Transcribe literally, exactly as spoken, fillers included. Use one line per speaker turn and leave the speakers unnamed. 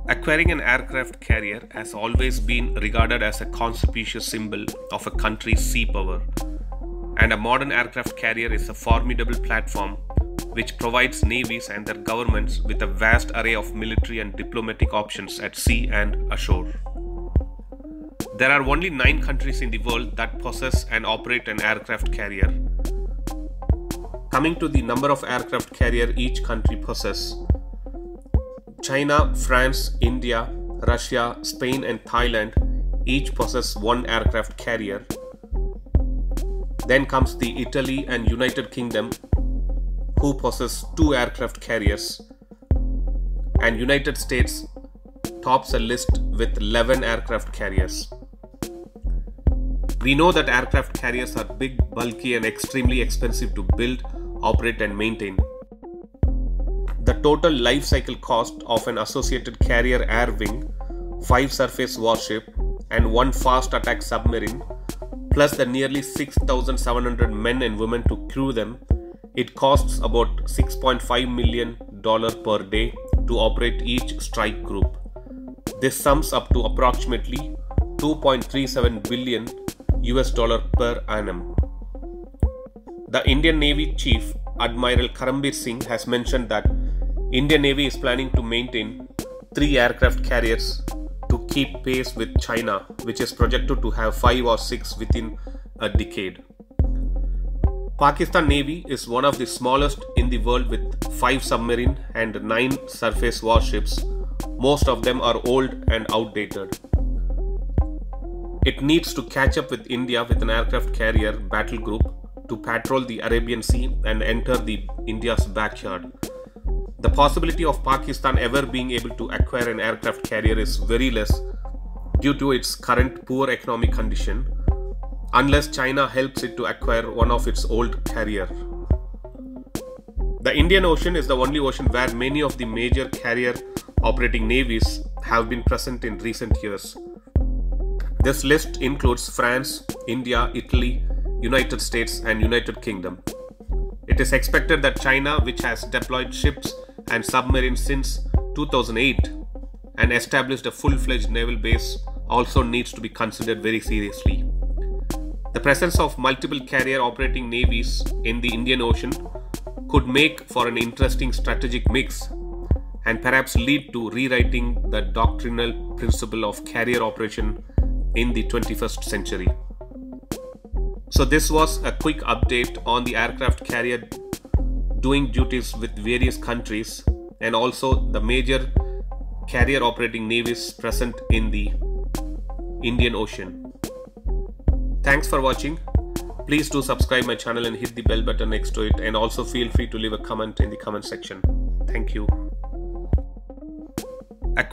Acquiring an aircraft carrier has always been regarded as a conspicuous symbol of a country's sea power, and a modern aircraft carrier is a formidable platform which provides navies and their governments with a vast array of military and diplomatic options at sea and ashore. There are only nine countries in the world that possess and operate an aircraft carrier. Coming to the number of aircraft carrier each country possesses, China, France, India, Russia, Spain and Thailand each possess one aircraft carrier. Then comes the Italy and United Kingdom, who possess two aircraft carriers, and United States tops a list with eleven aircraft carriers. We know that aircraft carriers are big, bulky and extremely expensive to build, operate and maintain. The total life cycle cost of an associated carrier air wing, five surface warship and one fast attack submarine, plus the nearly six thousand seven hundred men and women to crew them, it costs about six point five million dollars per day to operate each strike group. This sums up to approximately two point three seven billion U S dollar per annum. The Indian Navy Chief Admiral Karambir Singh has mentioned that Indian Navy is planning to maintain three aircraft carriers to keep pace with China, which is projected to have five or six within a decade. Pakistan Navy is one of the smallest in the world with five submarine and nine surface warships. Most of them are old and outdated. It needs to catch up with India with an aircraft carrier battle group to patrol the Arabian Sea and enter the India's backyard. The possibility of Pakistan ever being able to acquire an aircraft carrier is very less due to its current poor economic condition, unless China helps it to acquire one of its old carrier. The Indian Ocean is the only ocean where many of the major carrier operating navies have been present in recent years. This list includes France, India, Italy, United States and United Kingdom. It is expected that China, which has deployed ships and submarines since two thousand eight and established a full-fledged naval base, also needs to be considered very seriously. The presence of multiple carrier operating navies in the Indian Ocean could make for an interesting strategic mix and perhaps lead to rewriting the doctrinal principle of carrier operation in the twenty-first century. So this was a quick update on the aircraft carrier doing duties with various countries and also the major carrier operating navies present in the Indian Ocean. Thanks for watching. Please do subscribe my channel and hit the bell button next to it, and also feel free to leave a comment in the comment section. Thank you.